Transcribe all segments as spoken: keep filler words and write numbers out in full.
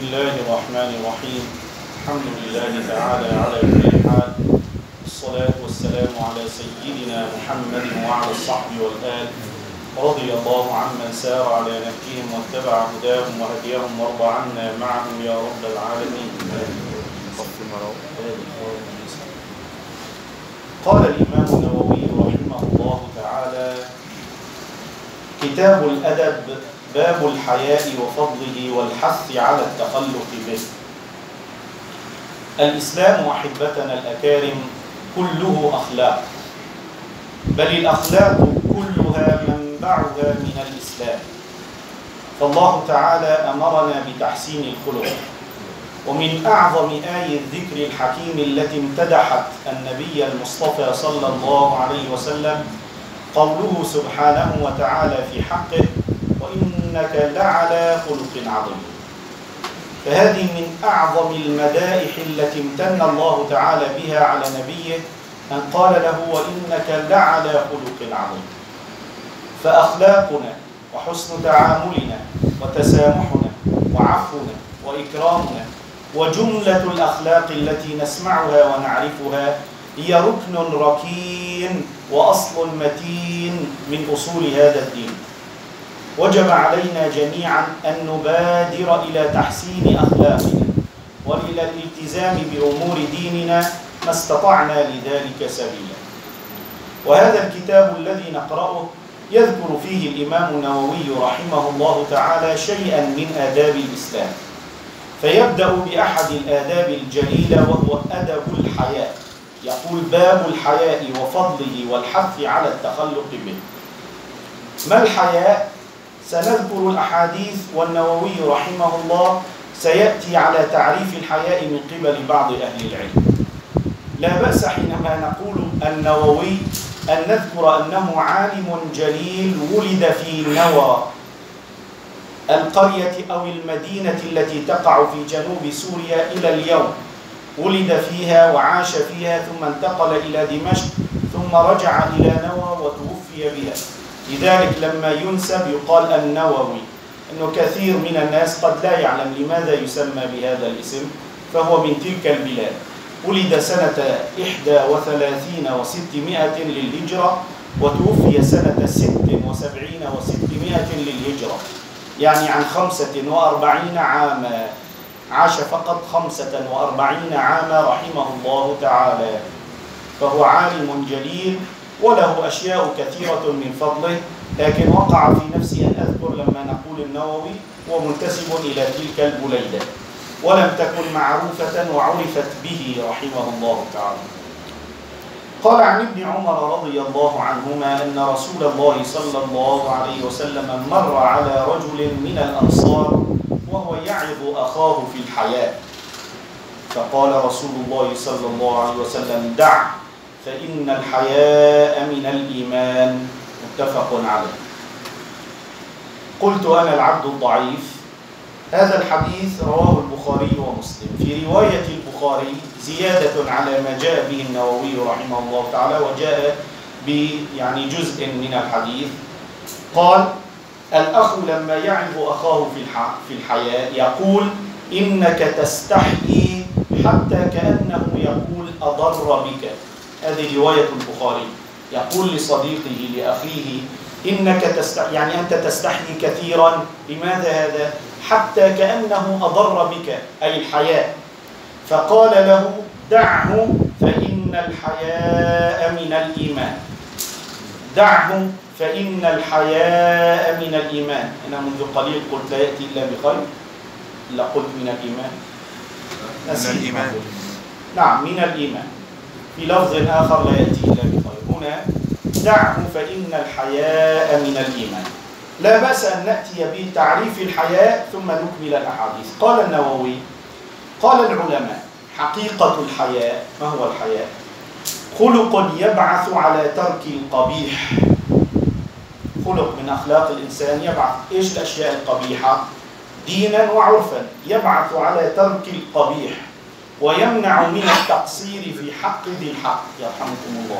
الله الرحمن الرحيم. الحمد لله تعالى على كل حال، الصلاة والسلام على سيدنا محمد وعلى الصحب والآل، رضي الله عمن سار على نهجهم واتبع هداهم وهديهم وارض عنا معهم يا رب العالمين. قال الإمام النووي رحمه الله تعالى: كتاب الأدب، باب الحياء وفضله والحث على التخلق به. الإسلام أحبتنا الأكارم كله أخلاق، بل الأخلاق كلها منبعها من الإسلام. فالله تعالى أمرنا بتحسين الخلق، ومن أعظم آي الذكر الحكيم التي امتدحت النبي المصطفى صلى الله عليه وسلم قوله سبحانه وتعالى في حقه: وإنك لعلى خلق عظيم. فهذه من أعظم المدائح التي امتن الله تعالى بها على نبيه، أن قال له: وإنك لعلى خلق عظيم. فأخلاقنا وحسن تعاملنا وتسامحنا وعفونا وإكرامنا وجملة الأخلاق التي نسمعها ونعرفها هي ركن ركين وأصل متين من أصول هذا الدين. وجب علينا جميعا أن نبادر إلى تحسين أخلاقنا وإلى الالتزام بأمور ديننا ما استطعنا لذلك سبيلا. وهذا الكتاب الذي نقرأه يذكر فيه الإمام النووي رحمه الله تعالى شيئا من آداب الإسلام، فيبدأ بأحد الآداب الجليلة وهو أدب الحياء. يقول: باب الحياء وفضله والحث على التخلق به. ما الحياء؟ سنذكر الأحاديث، والنووي رحمه الله سيأتي على تعريف الحياء من قبل بعض أهل العلم. لا بأس حينما نقول النووي أن نذكر أنه عالم جليل ولد في نوى، القرية أو المدينة التي تقع في جنوب سوريا إلى اليوم. ولد فيها وعاش فيها، ثم انتقل إلى دمشق، ثم رجع إلى نوى وتوفي بها. لذلك لما ينسب يقال النووي، أنه كثير من الناس قد لا يعلم لماذا يسمى بهذا الاسم، فهو من تلك البلاد. ولد سنة إحدى وثلاثين وستمائة للهجرة، وتوفي سنة ست وسبعين وستمائة للهجرة، يعني عن خمسة وأربعين عاما. عاش فقط خمسة وأربعين عاما رحمه الله تعالى. فهو عالم جليل وله أشياء كثيرة من فضله، لكن وقع في نفسي أن أذكر لما نقول النووي ومنتسب إلى تلك البليدة، ولم تكن معروفة وعرفت به رحمه الله تعالى. قال عن ابن عمر رضي الله عنهما أن رسول الله صلى الله عليه وسلم مر على رجل من الأنصار وهو يعظ أخاه في الحياء، فقال رسول الله صلى الله عليه وسلم: دع، فإن الحياء من الإيمان. متفق عليه. قلت أنا العبد الضعيف. هذا الحديث رواه البخاري ومسلم. في رواية البخاري زيادة على ما جاء به النووي رحمه الله تعالى، وجاء يعني جزء من الحديث. قال: الأخ لما يعظ أخاه في الحياء يقول: إنك تستحيي، حتى كأنه يقول أضر بك. هذه رواية البخاري. يقول لصديقه لأخيه: إنك تستحيي، يعني أنت تستحيي كثيرا. لماذا هذا؟ حتى كأنه أضر بك، أي الحياء. فقال له: دعه، فإن الحياء من الإيمان. دعه، فإن الحياء من الإيمان. أنا منذ قليل قلت لا يأتي إلا بخير، لا قلت من الإيمان، من الإيمان. نعم، من الإيمان. في لفظ آخر لا يأتي إلا بخير. هنا دعه فإن الحياء من الإيمان. لا بأس أن نأتي بتعريف الحياء ثم نكمل الأحاديث. قال النووي: قال العلماء: حقيقة الحياء، ما هو الحياء؟ خلق يبعث على ترك القبيح. خلق من أخلاق الإنسان يبعث. إيش الأشياء القبيحة؟ دينا وعرفا. يبعث على ترك القبيح، ويمنع من التقصير في حق ذي الحق، يرحمكم الله.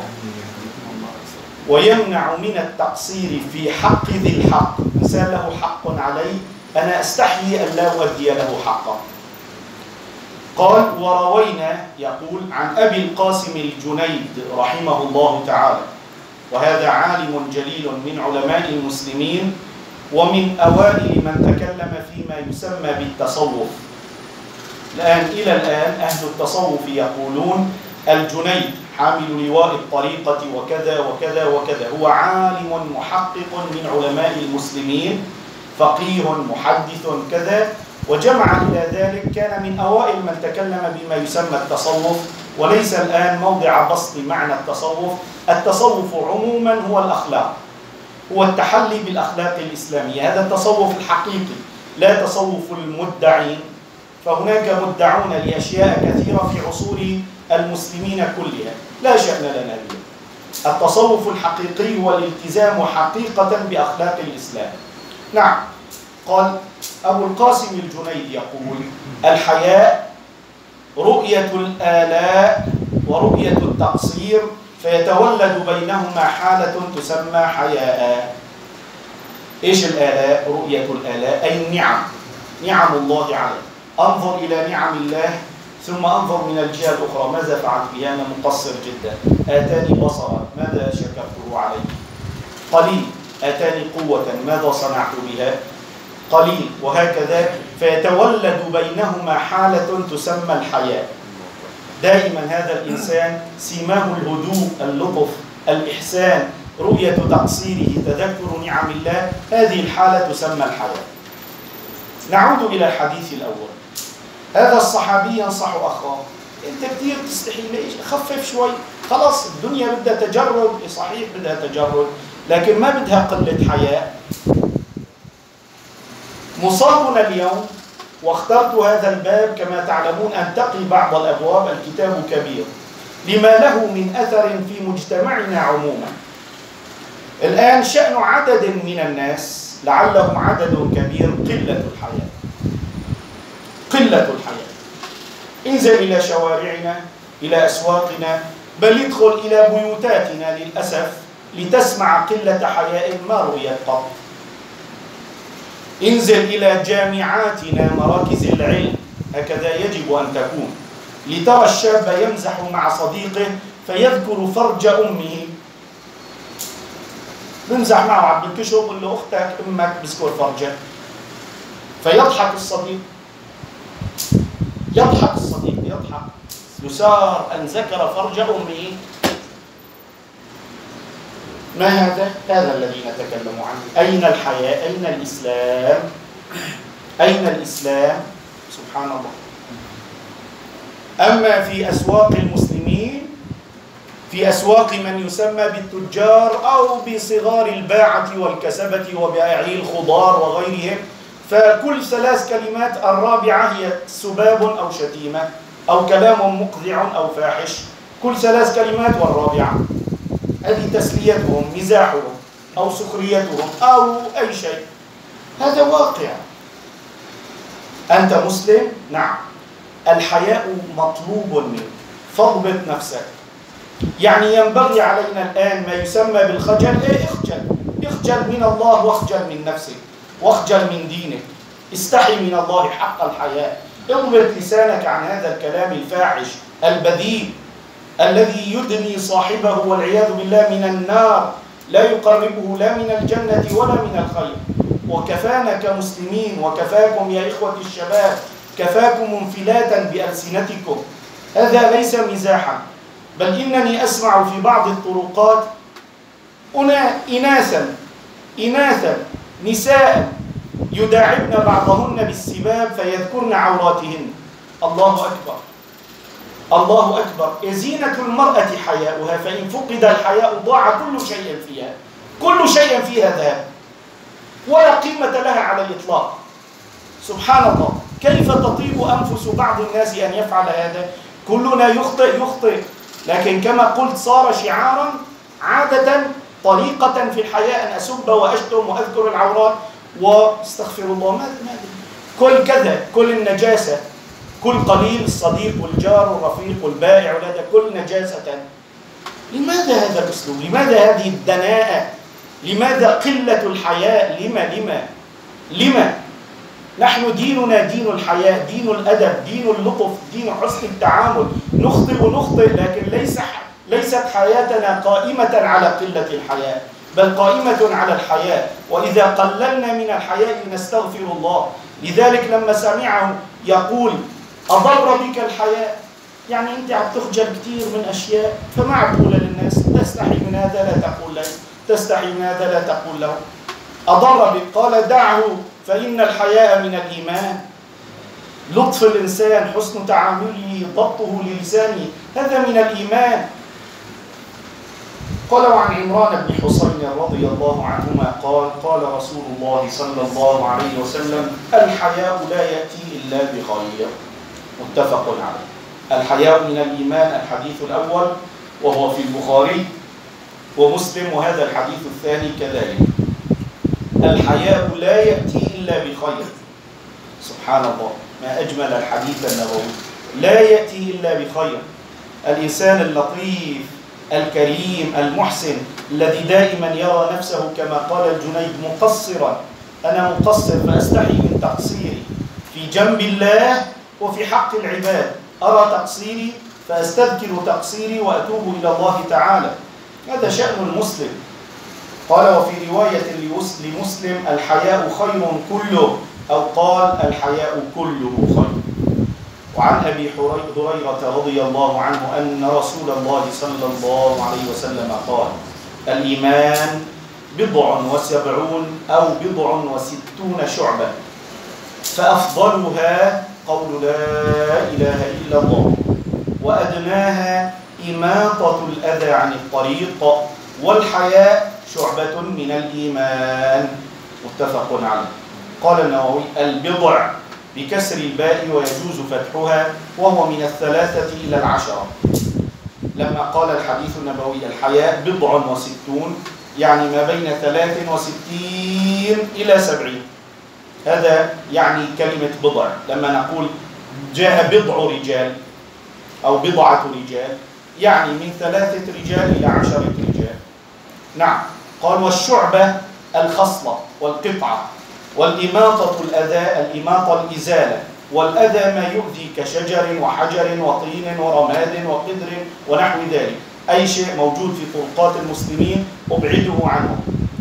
ويمنع من التقصير في حق ذي الحق. إنسان له حق علي، أنا أستحيي أن لا أؤدي له حقه. قال: وروينا، يقول، عن أبي القاسم الجنيد رحمه الله تعالى، وهذا عالم جليل من علماء المسلمين ومن أوائل من تكلم فيما يسمى بالتصوف. الآن إلى الآن أهل التصوف يقولون الجنيد حامل لواء الطريقة وكذا وكذا وكذا، هو عالم محقق من علماء المسلمين، فقيه محدث كذا، وجمع إلى ذلك كان من أوائل من تكلم بما يسمى التصوف، وليس الآن موضع بسط معنى التصوف. التصوف عموما هو الأخلاق، هو التحلي بالأخلاق الإسلامية، هذا التصوف الحقيقي، لا تصوف المدعين، فهناك مدعون لأشياء كثيرة في عصور المسلمين كلها لا شأن لنا به. التصوف الحقيقي هو الالتزام حقيقة بأخلاق الإسلام. نعم. قال أبو القاسم الجنيد يقول: الحياء رؤية الآلاء ورؤية التقصير، فيتولد بينهما حالة تسمى حياء. إيش الآلاء؟ رؤية الآلاء أي النعم، نعم الله عليه. أنظر إلى نعم الله ثم أنظر من الجهة الأخرى، ماذا فعلت بها؟ أنا مقصر جدا. آتاني بصرا، ماذا شكرته عليه؟ قليل. آتاني قوة، ماذا صنعت بها؟ قليل. وهكذا، فيتولد بينهما حالة تسمى الحياء. دائما هذا الإنسان سماه الهدوء، اللطف، الإحسان، رؤية تقصيره، تذكر نعم الله، هذه الحالة تسمى الحياء. نعود إلى الحديث الأول. هذا الصحابي ينصح أخاه: أنت كثير تستحي، ليش؟ خفف شوي، خلاص الدنيا بدها تجرد، صحيح بدها تجرد، لكن ما بدها قلة حياء. مصابنا اليوم، واخترت هذا الباب كما تعلمون أنتقي بعض الأبواب، الكتاب كبير لما له من أثر في مجتمعنا عموما. الآن شأن عدد من الناس، لعلهم عدد كبير، قلة الحياء، قلة الحياء. انزل إلى شوارعنا، إلى أسواقنا، بل ادخل إلى بيوتاتنا للأسف لتسمع قلة حياء ما رؤيت قط. انزل إلى جامعاتنا، مراكز العلم، هكذا يجب أن تكون، لترى الشاب يمزح مع صديقه فيذكر فرج أمه، بمزح معه عبد الكشف، يقول له: أختك أمك بذكر فرجها، فيضحك الصديق، يضحك الصديق يضحك يسار أن ذكر فرج أمه. ما هذا؟ هذا الذي نتكلم عنه. أين الحياء؟ أين الإسلام؟ أين الإسلام؟ سبحان الله. أما في أسواق المسلمين، في أسواق من يسمى بالتجار أو بصغار الباعة والكسبة وبائعي الخضار وغيرهم، فكل ثلاث كلمات الرابعة هي سباب أو شتيمة أو كلام مقذع أو فاحش، كل ثلاث كلمات والرابعة. هذه تسليتهم، مزاحهم أو سخريتهم أو أي شيء. هذا واقع. أنت مسلم؟ نعم. الحياء مطلوب منك، فاضبط نفسك. يعني ينبغي علينا الآن ما يسمى بالخجل. إيه؟ اخجل، اخجل من الله، واخجل من نفسك، واخجل من دينك، استحي من الله حق الحياء. اضبط لسانك عن هذا الكلام الفاحش البذيء الذي يدني صاحبه والعياذ بالله من النار، لا يقربه لا من الجنة ولا من الخير. وكفانا كمسلمين، وكفاكم يا إخوة الشباب، كفاكم انفلاتا بألسنتكم. هذا ليس مزاحا، بل إنني أسمع في بعض الطرقات أنا إناثا إناثا نساء يداعبن بعضهن بالسباب فيذكرن عوراتهن. الله أكبر، الله أكبر. زينة المرأة حياؤها، فإن فقد الحياء ضاع كل شيء فيها، كل شيء فيها ذهب، ولا قيمة لها على الإطلاق. سبحان الله. كيف تطيب أنفس بعض الناس أن يفعل هذا؟ كلنا يخطئ يخطئ، لكن كما قلت صار شعارا، عادة طريقة في الحياة أن أسب وأشتم وأذكر العورات واستغفر الله، ما كل كذا، كل النجاسة، كل قليل، الصديق والجار والرفيق والبائع وهذا كل نجاسة. لماذا هذا الأسلوب؟ لماذا هذه الدناءة؟ لماذا قلة الحياء؟ لما لما لما نحن ديننا دين الحياء، دين الأدب، دين اللطف، دين حسن التعامل. نخطئ ونخطئ، لكن ليس ليست حياتنا قائمة على قلة الحياء، بل قائمة على الحياء. وإذا قللنا من الحياء نستغفر الله. لذلك لما سمعه يقول أضر بك الحياء، يعني أنت عم تخجل كثير من أشياء، فما تقول للناس. تستحي من هذا لا تقول له، تستحي من هذا لا تقول له. أضر بك، قال دعه فإن الحياء من الإيمان. لطف الإنسان، حسن تعامله، ضبطه للسانه، هذا من الإيمان. قال عن عمران بن حسين رضي الله عنهما قال قال رسول الله صلى الله عليه وسلم الحياء لا يأتي إلا بخير، متفق عليه. الحياء من الإيمان، الحديث الأول وهو في البخاري ومسلم، وهذا الحديث الثاني كذلك. الحياء لا يأتي إلا بخير. سبحان الله، ما أجمل الحديث النبوي. لا يأتي إلا بخير. الإنسان اللطيف الكريم المحسن الذي دائما يرى نفسه كما قال الجنيد مقصرا، أنا مقصر فأستحي من تقصيري في جنب الله وفي حق العباد. أرى تقصيري فأستذكر تقصيري وأتوب إلى الله تعالى. هذا شأن المسلم. قال وفي رواية لمسلم الحياء خير كله، أو قال الحياء كله خير. وعن أبي هريرة رضي الله عنه أن رسول الله صلى الله عليه وسلم قال الإيمان بضع وسبعون أو بضع وستون شعبة، فأفضلها قول لا إله إلا الله، وأدناها إماطة الأذى عن الطريق، والحياء شعبة من الإيمان. متفق عليه. قال النووي البضع بكسر الباء ويجوز فتحها، وهو من الثلاثة إلى العشرة. لما قال الحديث النبوي الحياء بضع وستون، يعني ما بين ثلاث وستين إلى سبعين. هذا يعني كلمة بضع. لما نقول جاء بضع رجال أو بضعة رجال، يعني من ثلاثة رجال إلى عشرة رجال. نعم. قال والشعبة الخصلة والقطعة، والإماطة الأذى، الإماطة الإزالة، والأذى ما يؤذي كشجر وحجر وطين ورماد وقدر ونحو ذلك. أي شيء موجود في طرقات المسلمين أبعده عنهم،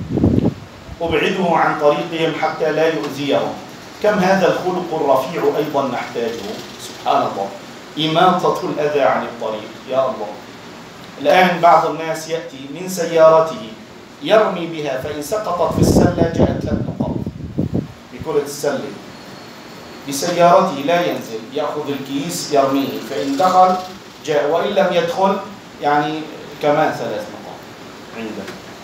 أبعده عن طريقهم حتى لا يؤذيهم. كم هذا الخلق الرفيع أيضا نحتاجه. سبحان الله. إماطة الأذى عن الطريق. يا الله. الآن بعض الناس يأتي من سيارته يرمي بها، فإن سقطت في السلة جاءت له نقاط بكرة السلة. بسيارته لا ينزل، يأخذ الكيس يرميه، فإن دخل جاء، وإن لم يدخل يعني كمان ثلاث نقاط عنده.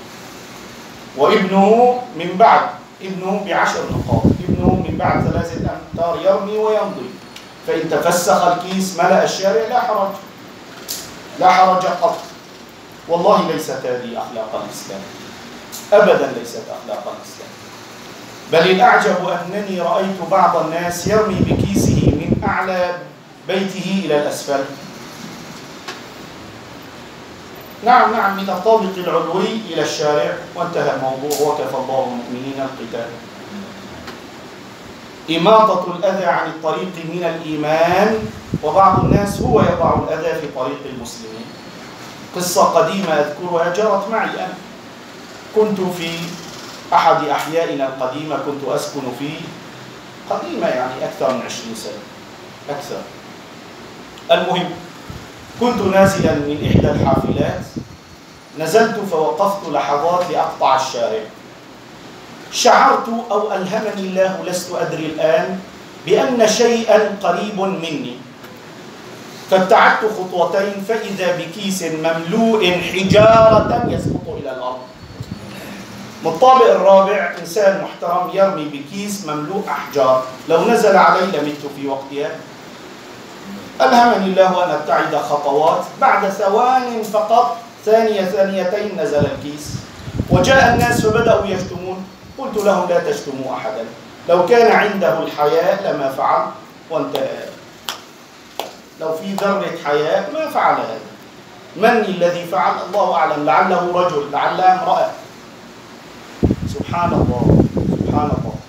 وابنه من بعد، ابنه بعشر نقاط، ابنه من بعد ثلاثة أمتار يرمي ويمضي، فإن تفسخ الكيس ملأ الشارع لا حرج، لا حرج قط. والله ليست هذه أخلاق الإسلام، أبدا ليست أخلاق الإسلام. بل الأعجب أنني رأيت بعض الناس يرمي بكيسه من أعلى بيته إلى الأسفل. نعم نعم، من الطابق العلوي إلى الشارع، وانتهى الموضوع، وكفى الله المؤمنين القتال. إماطة الأذى عن الطريق من الإيمان، وبعض الناس هو يضع الأذى في طريق المسلمين. قصة قديمة أذكرها جرت معي أنا. كنت في أحد أحيائنا القديمة، كنت أسكن فيه، قديمة يعني أكثر من عشرين سنة أكثر. المهم كنت نازلا من إحدى الحافلات، نزلت فوقفت لحظات لأقطع الشارع. شعرت أو ألهمني الله، لست أدري الآن، بأن شيئا قريب مني، فابتعدت خطوتين فإذا بكيس مملوء حجارة يسقط إلى الأرض. من الطابق الرابع إنسان محترم يرمي بكيس مملوء أحجار، لو نزل علي لمت في وقتها. ألهمني الله أن أبتعد خطوات، بعد ثوان فقط، ثانية ثانيتين نزل الكيس، وجاء الناس فبدأوا يشتمون. قلت لهم لا تشتموا أحدا، لو كان عنده الحياء لما فعل وانتهى. لو في ذرة حياء ما فعل هذا. من الذي فعل؟ الله أعلم، لعله رجل، لعلها امرأة. سبحان الله سبحان الله.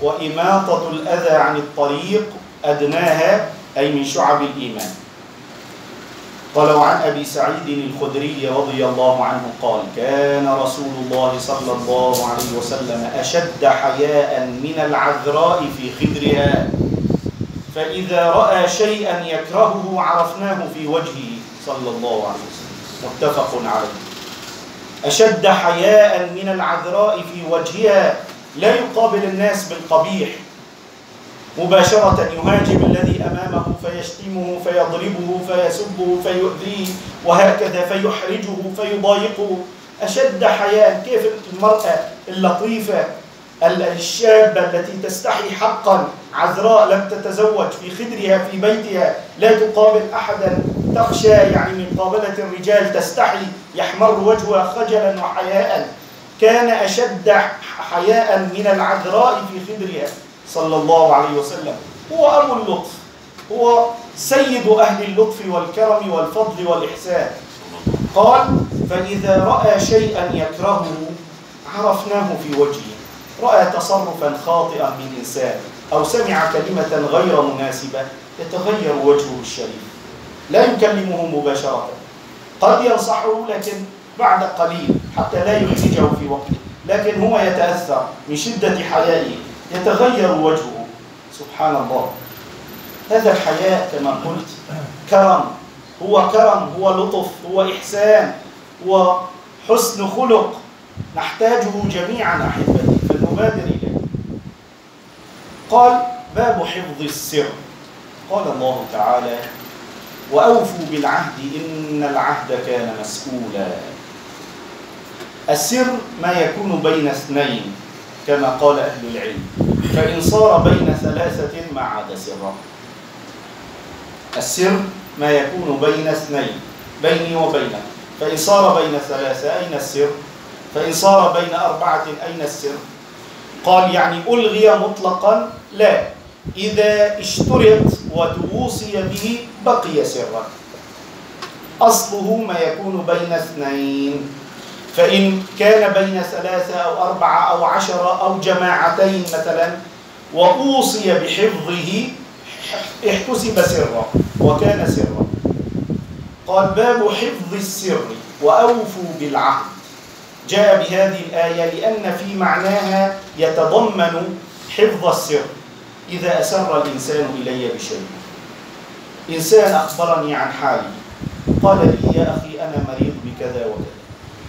وإماطة الأذى عن الطريق أدناها أي من شعب الإيمان. قال وعن أبي سعيد الخدري رضي الله عنه قال كان رسول الله صلى الله عليه وسلم أشد حياء من العذراء في خدرها، فإذا رأى شيئا يكرهه عرفناه في وجهه صلى الله عليه وسلم. متفق عليه. أشد حياء من العذراء في وجهها، لا يقابل الناس بالقبيح مباشرة، يهاجم الذي أمامه فيشتمه فيضربه فيسبه فيؤذيه وهكذا فيحرجه فيضايقه. أشد حياء. كيف المرأة اللطيفة الشابة التي تستحي حقا، عذراء لم تتزوج، في خدرها في بيتها، لا تقابل أحدا، تخشى يعني من مقابلة الرجال، تستحي، يحمر وجهها خجلا وحياء. كان أشد حياء من العذراء في خدرها صلى الله عليه وسلم. هو أبو اللطف، هو سيد أهل اللطف والكرم والفضل والإحسان. قال فإذا رأى شيئا يكرهه عرفناه في وجهه. رأى تصرفا خاطئا من إنسان أو سمع كلمة غير مناسبة يتغير وجهه الشريف، لا يكلمه مباشرة، قد ينصحه لكن بعد قليل حتى لا يحرجه في وقته، لكن هو يتأثر من شدة حيائه يتغير وجهه. سبحان الله. هذا الحياء كما قلت كرم، هو كرم، هو لطف، هو إحسان، هو حسن خلق نحتاجه جميعا أحبتي، فلنبادر إليه. قال باب حفظ السر. قال الله تعالى وأوفوا بالعهد إن العهد كان مسؤولا. السر ما يكون بين اثنين كما قال أهل العلم، فإن صار بين ثلاثة ما عاد سرا. السر ما يكون بين اثنين، بيني وبينك، فإن صار بين ثلاثة أين السر؟ فإن صار بين أربعة أين السر؟ قال يعني ألغي مطلقا؟ لا، إذا اشترط وتوصي به بقي سرا. أصله ما يكون بين اثنين، فإن كان بين ثلاثة أو أربعة أو عشرة أو جماعتين مثلا وأوصي بحفظه احتسب سرا وكان سرا. قال باب حفظ السر وأوفوا بالعهد. جاء بهذه الآية لأن في معناها يتضمن حفظ السر. إذا أسر الإنسان إلي بشيء، إنسان أخبرني عن حالي، قال لي يا أخي أنا مريض بكذا وكذا،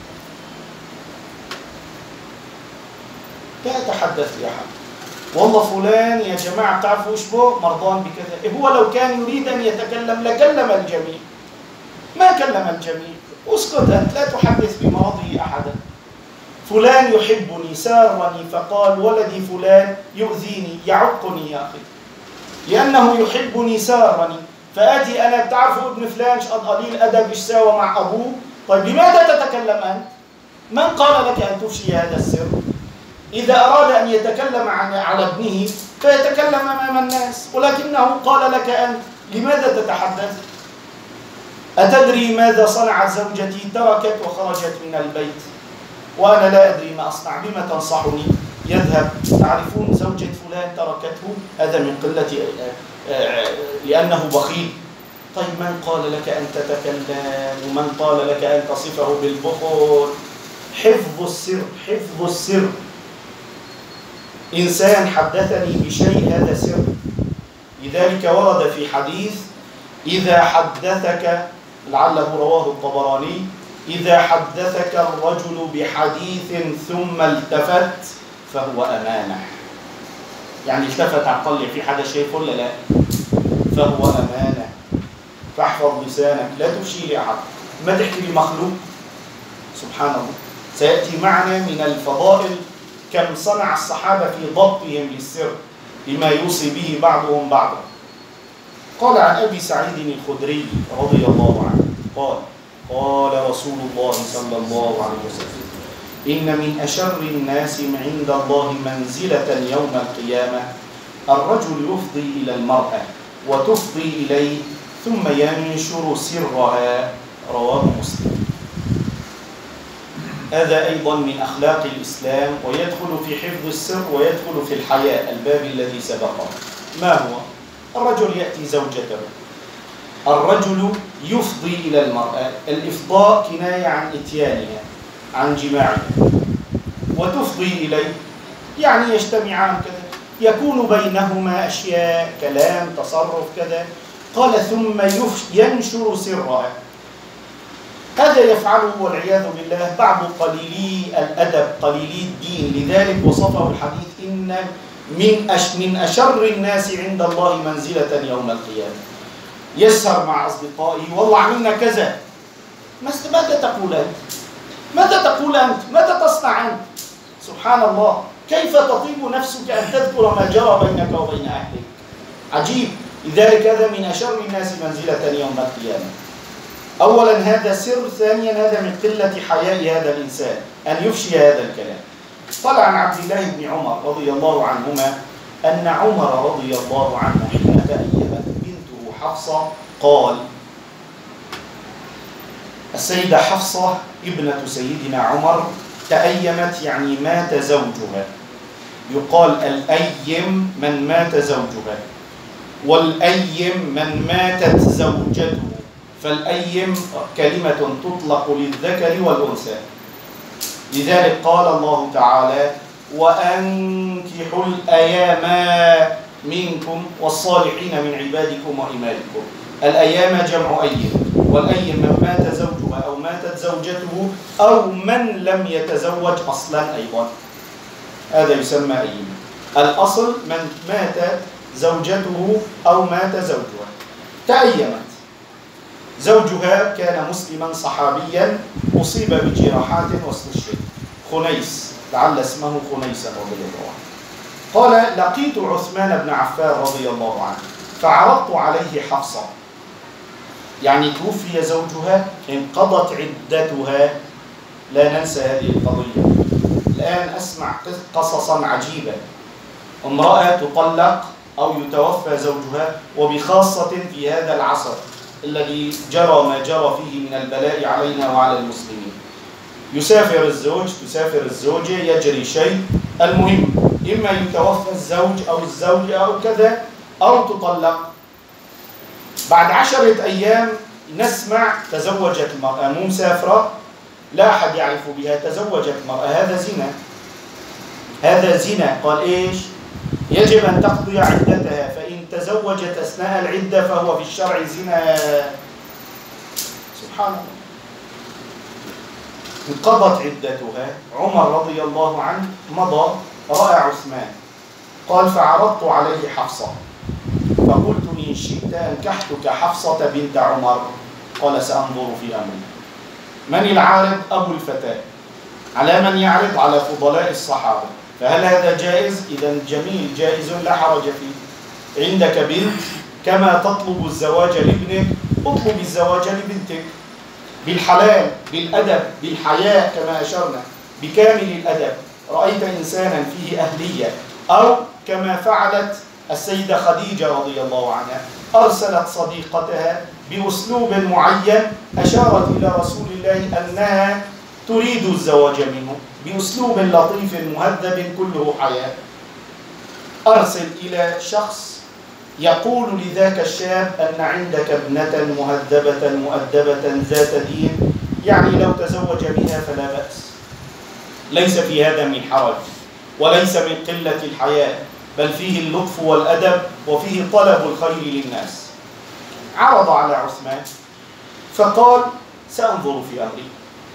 فأتحدث لأحد والله فلان يا جماعة تعرفوا إيش بو مرضان بكذا. هو لو كان يريد أن يتكلم لكلم الجميع، ما كلم الجميع. اسكت أنت، لا تحدث بمرضه أحدا. فلان يحبني سارني فقال ولدي فلان يؤذيني يعقني يا أخي، لأنه يحبني سارني، فآتي أنا تعرفوا ابن فلان شقد قليل أدب إيش ساوى مع أبوه. طيب لماذا تتكلم أنت؟ من قال لك أن تفشي هذا السر؟ إذا أراد أن يتكلم عن على ابنه فيتكلم أمام الناس، ولكنه قال لك أنت، لماذا تتحدث؟ أتدري ماذا صنعت زوجتي؟ تركت وخرجت من البيت وأنا لا أدري ما أصنع، بما تنصحني؟ يذهب. تعرفون زوجة فلان تركته، هذا من قلة لأنه بخيل. طيب من قال لك أن تتكلم؟ ومن قال لك أن تصفه بالبخل؟ حفظ السر، حفظ السر. إنسان حدثني بشيء هذا سر، لذلك ورد في حديث إذا حدثك، لعله رواه الطبراني، إذا حدثك الرجل بحديث ثم التفت فهو أمانة. يعني التفت عن طلع في حدا شيء ولا لا؟ فهو أمانة. فاحفظ لسانك، لا تفشي لأحد، ما تحكي لمخلوق. سبحان الله. سيأتي معنا من الفضائل كم صنع الصحابة في ضبطهم للسر بما يوصي به بعضهم بعضا. قال عن أبي سعيد الخدري رضي الله عنه قال قال رسول الله صلى الله عليه وسلم إن من أشر الناس عند الله منزلة يوم القيامة الرجل يفضي إلى المرأة وتفضي إليه ثم ينشر سرها. رواه مسلم. هذا أيضا من أخلاق الإسلام، ويدخل في حفظ السر ويدخل في الحياء، الباب الذي سبقه. ما هو؟ الرجل يأتي زوجته، الرجل يفضي إلى المرأة، الإفضاء كناية عن إتيانها، عن جماعها، وتفضي إليه، يعني يجتمعان كذا، يكون بينهما أشياء، كلام، تصرف كذا. قال ثم ينشر سرها. هذا يفعله والعياذ بالله بعض قليلي الأدب، قليلي الدين. لذلك وصفه الحديث إن من أش من أشر الناس عند الله منزلة يوم القيامة. يسهر مع أصدقائه، والله عملنا كذا. ماذا تقول أنت؟ ماذا تقول أنت؟ ماذا تصنع أنت؟ سبحان الله، كيف تطيب نفسك أن تذكر ما جرى بينك وبين أهلك؟ عجيب. لذلك هذا من أشر الناس منزلة يوم القيامة. أولا هذا سر، ثانيا هذا من قلة حياء هذا الإنسان أن يفشي هذا الكلام. قال عن عبد الله بن عمر رضي الله عنهما أن عمر رضي الله عنه حين تأيمت بنته حفصة قال: السيدة حفصة ابنة سيدنا عمر تأيمت، يعني مات زوجها. يقال الأيم من مات زوجها، والأيم من ماتت زوجته. فالأيم كلمة تطلق للذكر والأنثى. لذلك قال الله تعالى: وأنكحوا الأيام منكم والصالحين من عبادكم وإمائكم. الأيام جمع أيم، والأيم من مات زوجها أو ماتت زوجته أو من لم يتزوج أصلا أيضا، هذا يسمى أيم. الأصل من ماتت زوجته أو مات زوجها. تأيمت زوجها، كان مسلما صحابيا، أصيب بجراحات واستشهد، خنيس، لعل اسمه خنيس رضي الله عنه. قال: لقيت عثمان بن عفان رضي الله عنه فعرضت عليه حفصة، يعني توفي زوجها، انقضت عدتها. لا ننسى هذه القضية. الآن أسمع قصصا عجيبة، امرأة تطلق أو يتوفى زوجها، وبخاصة في هذا العصر الذي جرى ما جرى فيه من البلاء علينا وعلى المسلمين. يسافر الزوج، تسافر الزوجة، يجري شيء، المهم إما يتوفى الزوج أو الزوجة أو كذا، أو تطلق. بعد عشرة أيام نسمع تزوجت المرأة، مو مسافرة، لا أحد يعرف بها، تزوجت المرأة. هذا زنا، هذا زنا. قال إيش؟ يجب أن تقضي عدتها، فإن تزوجت أثناء العدة فهو في الشرع زنا. سبحان الله. انقضت عدتها. عمر رضي الله عنه مضى، رأى عثمان، قال: فعرضت عليه حفصة فقلت: إن شئت أنكحتك حفصة بنت عمر. قال: سأنظر في أمري. من العارض؟ أبو الفتاة. على من يعرض؟ على فضلاء الصحابة. فهل هذا جائز؟ إذا جميل، جائز، لا حرج فيه. عندك بنت، كما تطلب الزواج لابنك اطلب الزواج لبنتك، بالحلال، بالأدب، بالحياء، كما أشرنا، بكامل الأدب. رأيت إنسانا فيه أهلية، أو كما فعلت السيدة خديجة رضي الله عنها، أرسلت صديقتها بأسلوب معين أشارت إلى رسول الله أنها تريد الزواج منه، بأسلوب لطيف مهذب كله حياة. أرسل إلى شخص يقول لذاك الشاب أن عندك ابنة مهذبة مؤدبة ذات دين، يعني لو تزوج بها فلا بأس، ليس في هذا من حرج، وليس من قلة الحياء، بل فيه اللطف والأدب، وفيه طلب الخير للناس. عرض على عثمان فقال: سأنظر في أمري.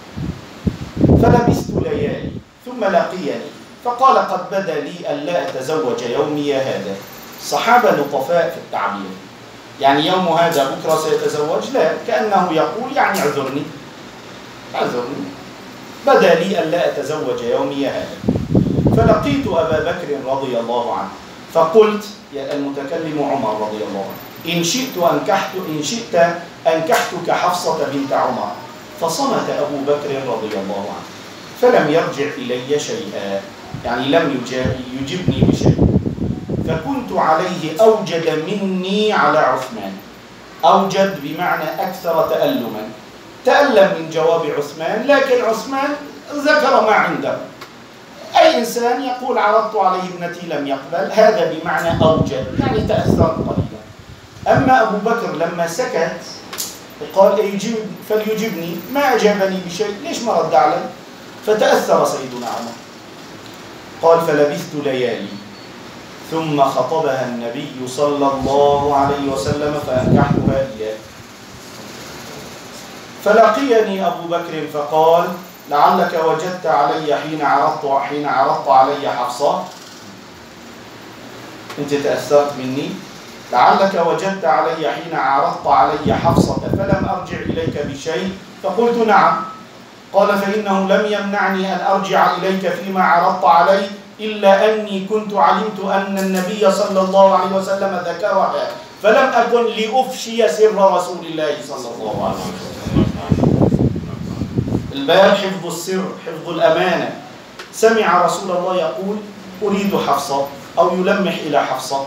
فلبثت ليالي ثم لقيني فقال: قد بدا لي أن لا أتزوج يومي هذا. الصحابة لطفاء في التعبير، يعني يوم هذا بكرة سيتزوج، لا، كأنه يقول يعني اعذرني اعذرني بدا لي أن لا أتزوج يومي هذا. فلقيت أبا بكر رضي الله عنه فقلت، يا المتكلم عمر رضي الله عنه: إن شئت أنكحت إن شئت أنكحتك حفصة بنت عمر. فصمت أبو بكر رضي الله عنه فلم يرجع إلي شيئا، يعني لم يجبني بشيء. فكنت عليه أوجد مني على عثمان. أوجد بمعنى أكثر تألما، تألم من جواب عثمان، لكن عثمان ذكر ما عنده. أي إنسان يقول عرضت عليه ابنتي لم يقبل، هذا بمعنى أوجد، يعني تأثر قليلا. أما أبو بكر لما سكت قال يجيب فليجبني، ما أجابني بشيء، ليش ما رد علي؟ فتأثر سيدنا عمر. قال فلبثت ليالي ثم خطبها النبي صلى الله عليه وسلم فأنكحتها إياه. فلقيني أبو بكر فقال لعلك وجدت علي حين عرضت حين عرضت علي حفصة، أنت تأثرت مني، لعلك وجدت علي حين عرضت علي حفصة فلم أرجع إليك بشيء، فقلت نعم. قال فإنه لم يمنعني أن أرجع إليك فيما عرضت علي إلا أني كنت علمت أن النبي صلى الله عليه وسلم ذكرها فلم أكن لأفشي سر رسول الله صلى الله عليه وسلم. الباب حفظ السر، حفظ الأمانة. سمع رسول الله يقول أريد حفصة أو يلمح إلى حفصة،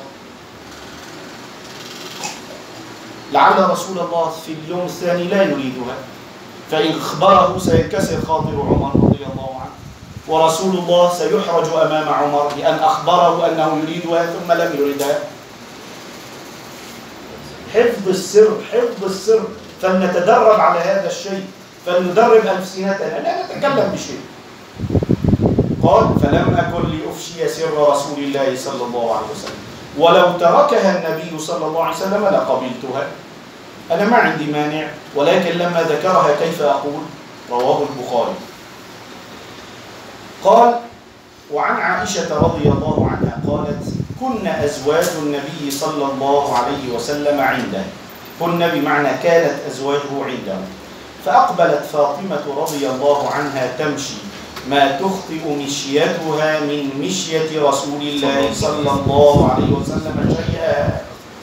لعل رسول الله في اليوم الثاني لا يريدها، فإن أخبره سينكسر خاطر عمر رضي الله عنه، ورسول الله سيحرج أمام عمر بأن أخبره أنه يريدها ثم لم يردها. حفظ السر، حفظ السر، فلنتدرب على هذا الشيء، فلندرب ألسنتنا لا نتكلم بشيء. قال فلم أكن لأفشي سر رسول الله صلى الله عليه وسلم، ولو تركها النبي صلى الله عليه وسلم لقبلتها، أنا ما عندي مانع، ولكن لما ذكرها كيف أقول؟ رواه البخاري. قال وعن عائشة رضي الله عنها قالت كنا أزواج النبي صلى الله عليه وسلم عنده، كنا بمعنى كانت أزواجه عنده، فأقبلت فاطمة رضي الله عنها تمشي ما تخطئ مشيتها من مشية رسول الله صلى الله عليه وسلم شيئا.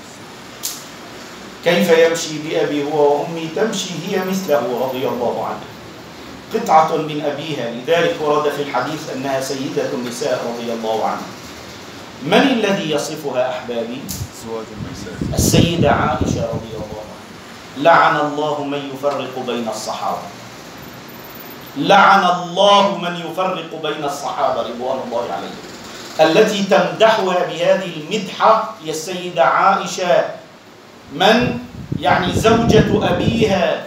كيف يمشي بأبي هو وأمي؟ تمشي هي مثله رضي الله عنه، قطعة من أبيها، لذلك ورد في الحديث أنها سيدة النساء رضي الله عنها. من الذي يصفها أحبابي؟ السيدة عائشة رضي الله عنها. لعن الله من يفرق بين الصحابة، لعن الله من يفرق بين الصحابة رضوان الله عليهم. التي تمدحها بهذه المدحة هي السيدة عائشة، من يعني زوجة أبيها،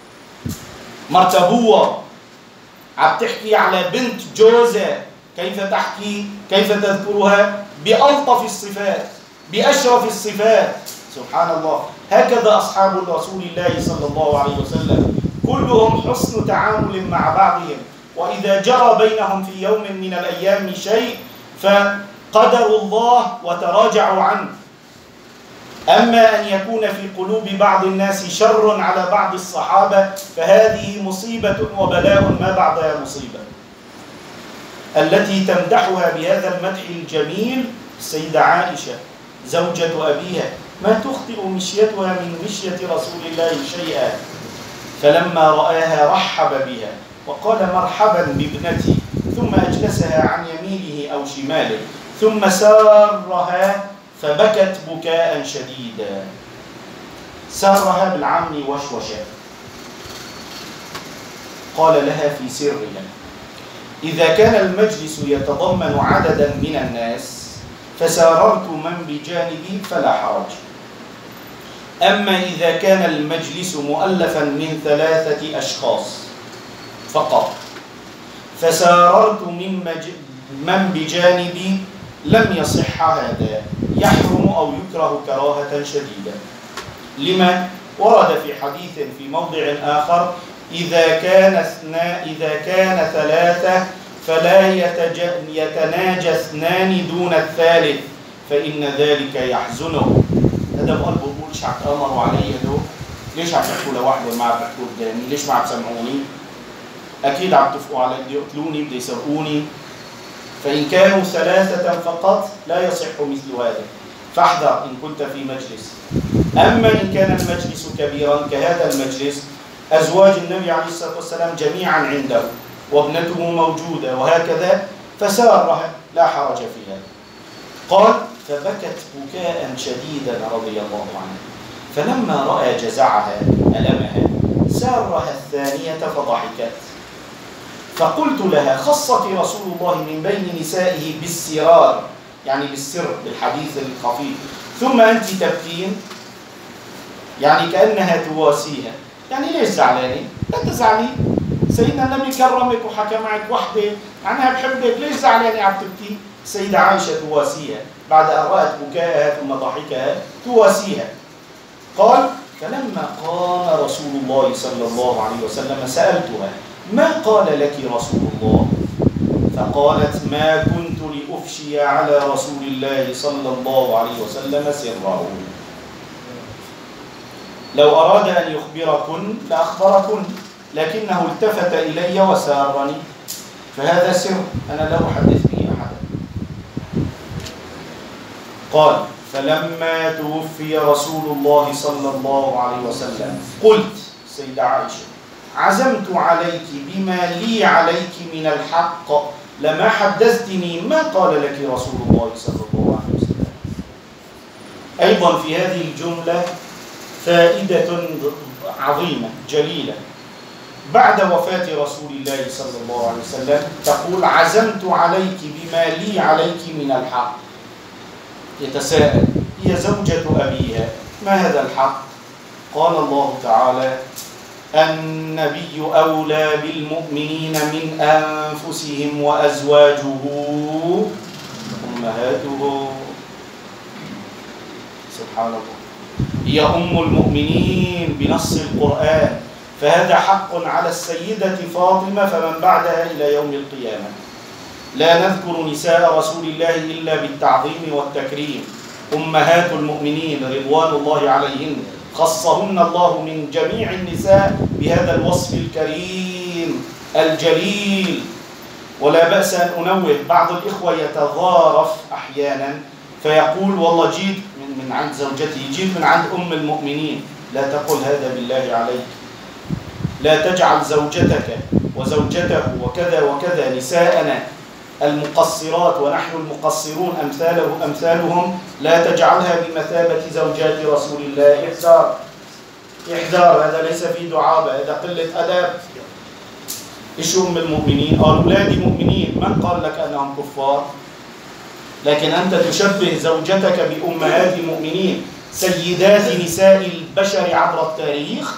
مرتبوة، عم تحكي على بنت جوزها، كيف تحكي كيف تذكرها بألطف الصفات بأشرف الصفات. سبحان الله، هكذا أصحاب رسول الله صلى الله عليه وسلم، كلهم حسن تعامل مع بعضهم، وإذا جرى بينهم في يوم من الأيام شيء فقدروا الله وتراجعوا عنه. أما أن يكون في قلوب بعض الناس شر على بعض الصحابة فهذه مصيبة وبلاء ما بعدها مصيبة. التي تمدحها بهذا المدح الجميل السيدة عائشة زوجة أبيها، ما تخطئ مشيتها من مشية رسول الله شيئا. فلما رآها رحب بها وقال مرحبا بابنتي، ثم أجلسها عن يمينه أو شماله، ثم سارها فبكت بكاء شديدا. سارها بالعام وشوشة. قال لها في سرها إذا كان المجلس يتضمن عددا من الناس فساررت من بجانبي فلا حرج، أما إذا كان المجلس مؤلفا من ثلاثة أشخاص فقط فساررت من, مج... من بجانبي لم يصح هذا، يحرم أو يكره كراهة شديدة. لما ورد في حديث في موضع آخر إذا كان اثنا إذا كان ثلاثة فلا يتج... يتناجى اثنان دون الثالث فإن ذلك يحزنه. هذا بقلبه بقول ليش عم تأمروا علي هدول؟ ليش عم تحكوا لوحده ما عم تحكوا قدامي؟ ليش ما عم تسمعوني؟ أكيد عم تفقوا علي، بده يقتلوني، بده يسرقوني. فإن كانوا ثلاثة فقط لا يصح مثل هذا، فاحذر إن كنت في مجلس. أما إن كان المجلس كبيرا كهذا المجلس، أزواج النبي عليه الصلاة والسلام جميعا عنده وابنته موجودة وهكذا، فسارها لا حرج في هذا. قال فبكت بكاء شديدا رضي الله عنها، فلما رأى جزعها ألمها سارها الثانية فضحكت، فقلت لها: خصك رسول الله من بين نسائه بالسرار، يعني بالسر، بالحديث الخفيف، ثم أنت تبكين، يعني كأنها تواسيها. يعني ليش زعلانة؟ لا تزعلي، سيدنا النبي كرمك وحكى معك وحدة عنها بحبك، ليش زعلانة عم تبكي؟ السيدة عائشة تواسيها بعد أن رأت بكاءها ثم ضحكها، تواسيها. قال: فلما قام رسول الله صلى الله عليه وسلم سألتها: ما قال لك رسول الله؟ فقالت: ما كنت لأفشي على رسول الله صلى الله عليه وسلم سره، لو أراد أن يخبركن لأخبركن، لكنه التفت إلي وسارني، فهذا سر أنا لا أحدث به أحدا. قال: فلما توفي رسول الله صلى الله عليه وسلم قلت، سيدة عائشة، عزمت عليك بما لي عليك من الحق لما حدثتني ما قال لك رسول الله صلى الله عليه وسلم. أيضا في هذه الجملة فائدة عظيمة جليلة. بعد وفاة رسول الله صلى الله عليه وسلم تقول: عزمت عليك بما لي عليك من الحق. يتساءل، هي زوجة أبيها، ما هذا الحق؟ قال الله تعالى: النبي أولى بالمؤمنين من أنفسهم وأزواجه أمهاتهم. سبحان الله، هي أم المؤمنين بنص القرآن، فهذا حق على السيدة فاطمة فمن بعدها إلى يوم القيامة. لا نذكر نساء رسول الله إلا بالتعظيم والتكريم. أمهات المؤمنين رضوان الله عليهن خصهن الله من جميع النساء بهذا الوصف الكريم الجليل. ولا بأس أن أنوه، بعض الإخوة يتظارف أحيانا فيقول: والله جيت من, من عند زوجتي، جيت من عند أم المؤمنين. لا تقل هذا بالله عليك. لا تجعل زوجتك وزوجته وكذا وكذا نساءنا المقصرات ونحن المقصرون أمثاله أمثالهم، لا تجعلها بمثابة زوجات رسول الله. احذر احذر، هذا ليس في دعابة، هذا قلة أدب. إيش أم المؤمنين؟ قال: أولادي مؤمنين. من قال لك أنهم كفار؟ لكن أنت تشبه زوجتك بأمهات المؤمنين، سيدات نساء البشر عبر التاريخ.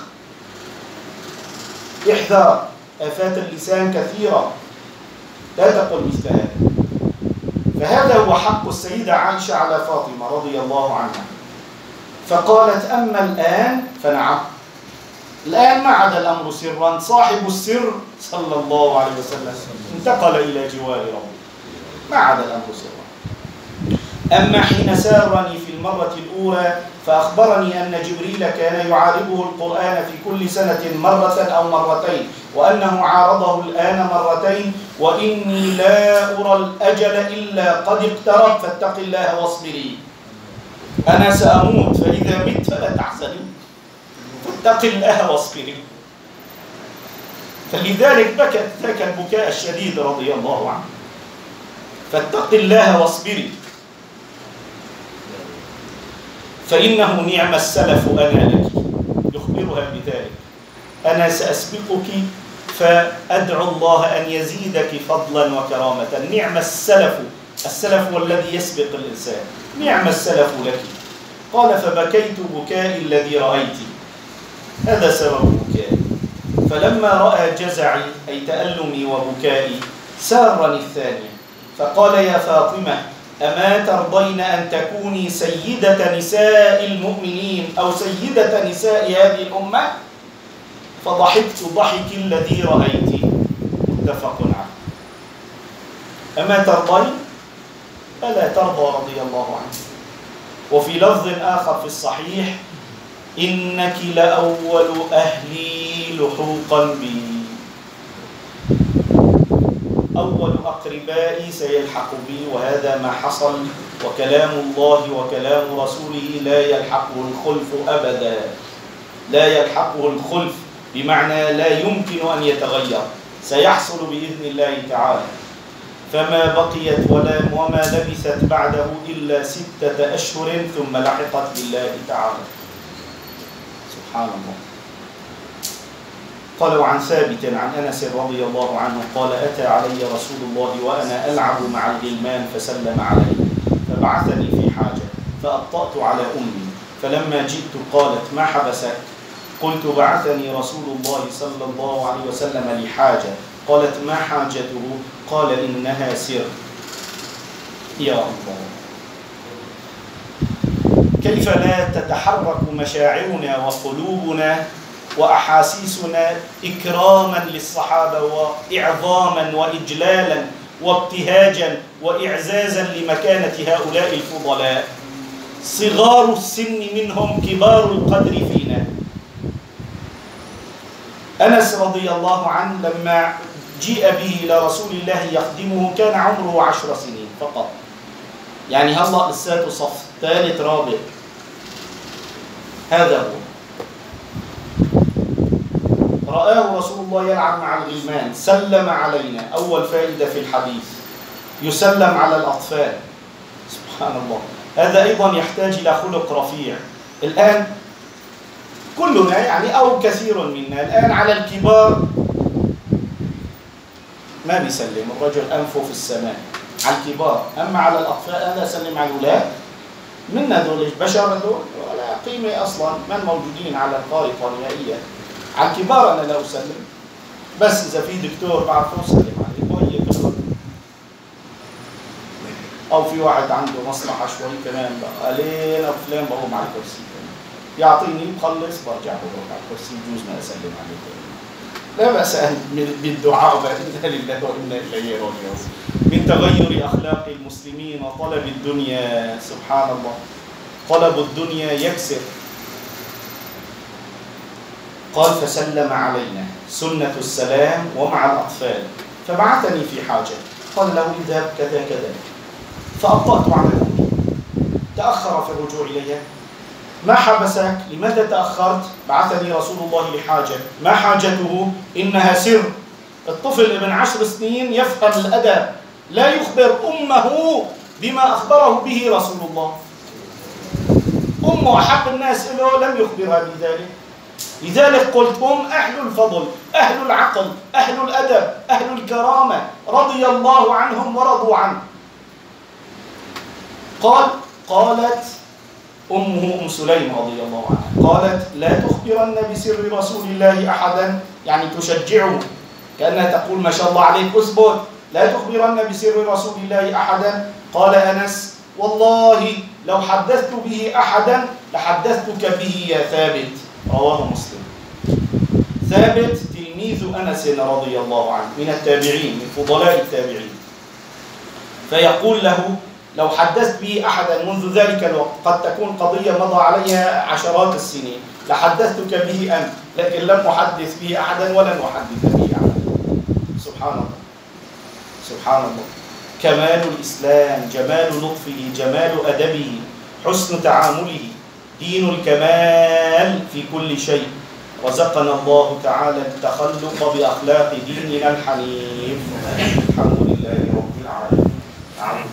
احذر، آفات اللسان كثيرة، لا تقل مثل هذا. فهذا هو حق السيدة عائشة على فاطمة رضي الله عنها. فقالت: أما الآن فنعم، الآن ما عاد الأمر سرا، صاحب السر صلى الله عليه وسلم انتقل إلى جوار ربه، ما عاد الأمر سرا. أما حين سارني في المرة الأولى فأخبرني أن جبريل كان يعارضه القرآن في كل سنة مرة أو مرتين، وأنه عارضه الآن مرتين، وإني لا أرى الأجل إلا قد اقترب فاتق الله واصبري. أنا سأموت، فإذا مت فلا تحزني، فاتق الله واصبري. فلذلك بكت ذاك البكاء الشديد رضي الله عنه. فاتق الله واصبري، فإنه نعم السلف أنا لك. يخبرها بذلك: أنا سأسبقك فأدعو الله أن يزيدك فضلا وكرامة. نعم السلف، السلف هو الذي يسبق الإنسان، نعم السلف لك. قال: فبكيت بكائي الذي رأيت، هذا سبب بكائي. فلما رأى جزعي أي تألمي وبكائي سارني الثانية، فقال: يا فاطمة، أما ترضين أن تكوني سيدة نساء المؤمنين أو سيدة نساء هذه الأمة؟ فضحكت ضحك الذي رأيت. متفق عليه. أما ترضين؟ فلا ترضى رضي الله عنه. وفي لفظ آخر في الصحيح: إنك لأول أهلي لحوقا بي، أول أقربائي سيلحق بي، وهذا ما حصل. وكلام الله وكلام رسوله لا يلحقه الخلف أبدا، لا يلحقه الخلف، بمعنى لا يمكن أن يتغير، سيحصل بإذن الله تعالى. فما بقيت ولا وما لبثت بعده إلا ستة أشهر ثم لحقت بالله تعالى. سبحان الله. قال وعن ثابت عن أنس رضي الله عنه قال أتى علي رسول الله وأنا ألعب مع الغلمان فسلم علي فبعثني في حاجة فأبطأت على أمي فلما جئت قالت ما حبسك؟ قلت بعثني رسول الله صلى الله عليه وسلم لحاجة. قالت ما حاجته؟ قال إنها سر. يا الله، كيف لا تتحرك مشاعرنا وقلوبنا وأحاسيسنا إكراما للصحابة وإعظاما وإجلالا وابتهاجا وإعزازا لمكانة هؤلاء الفضلاء، صغار السن منهم كبار القدر فينا. أنس رضي الله عنه لما جيء به إلى رسول الله يخدمه كان عمره عشر سنين فقط، يعني هلا لساته صف ثالث رابع. هذا هو. رآه رسول الله يلعب مع الغلمان، سلم علينا. أول فائدة في الحديث، يسلم على الأطفال. سبحان الله، هذا أيضا يحتاج إلى خلق رفيع. الآن كلنا يعني أو كثير منا الآن على الكبار ما بيسلم، الرجل أنفه في السماء على الكبار، أما على الأطفال أنا أسلم على الأولاد منا دول البشر دول ولا قيمة أصلا، من موجودين على الخارطة نهائيا. على الكبار أنا لا أسلم، بس إذا في دكتور بعرفه أسلم عليه وهي كبر، أو في واحد عنده مصلحة شوي كمان بقى لين أو فلان بقوم على الكرسي يعطيني بخلص برجع بروح على الكرسي، بجوز ما أسلم عليه. لا بأس بالدعاء إنا لله وإنا إليه راجعون من تغير أخلاق المسلمين وطلب الدنيا. سبحان الله، طلب الدنيا يكسر. قال فسلم علينا، سنة السلام ومع الأطفال. فبعثني في حاجة، قال له اذهب كذا كذا، فأبطأت على أمي، تأخر في الرجوع إليها. ما حبسك؟ لماذا تأخرت؟ بعثني رسول الله لحاجة. ما حاجته؟ إنها سر. الطفل ابن عشر سنين يفهم الأدب، لا يخبر أمه بما أخبره به رسول الله. أمه أحب الناس له لم يخبرها بذلك. لذلك قلت هم أهل الفضل، أهل العقل، أهل الأدب، أهل الكرامة، رضي الله عنهم ورضوا عنه. قال قالت أمه أم سليم رضي الله عنها قالت لا تخبرن بسر رسول الله أحدا، يعني تشجعه كأنها تقول ما شاء الله عليك أثبت، لا تخبرن بسر رسول الله أحدا. قال أنس والله لو حدثت به أحدا لحدثتك به يا ثابت، رواه مسلم. ثابت تلميذ أنس رضي الله عنه من التابعين، من فضلاء التابعين، فيقول له لو حدثت به أحدا منذ ذلك الوقت، قد تكون قضية مضى عليها عشرات السنين، لحدثتك به أنت، لكن لم أحدث به أحدا ولن أحدث به أحدا. سبحان الله، سبحان الله. كمال الإسلام، جمال لطفه، جمال أدبه، حسن تعامله، دين الكمال في كل شيء. رزقنا الله تعالى التخلق بأخلاق ديننا الحنيف. الحمد لله رب العالمين.